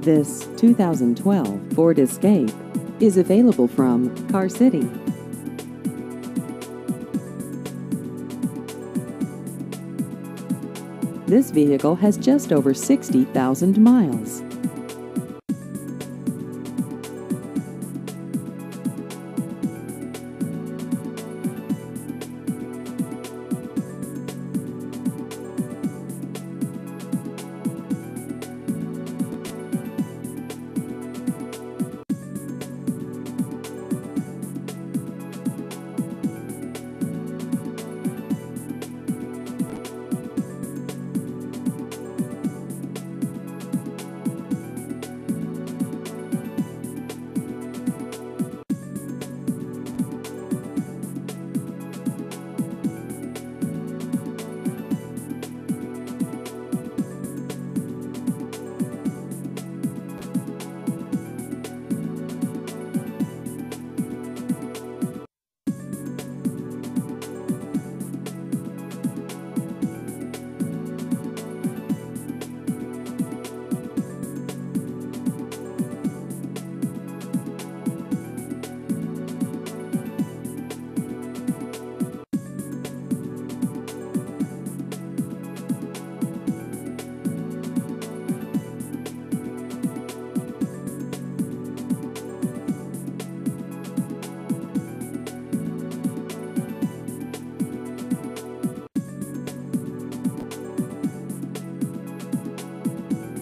This 2012 Ford Escape is available from Car City. This vehicle has just over 60,000 miles.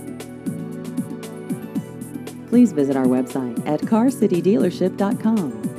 Please visit our website at carcitydealership.com.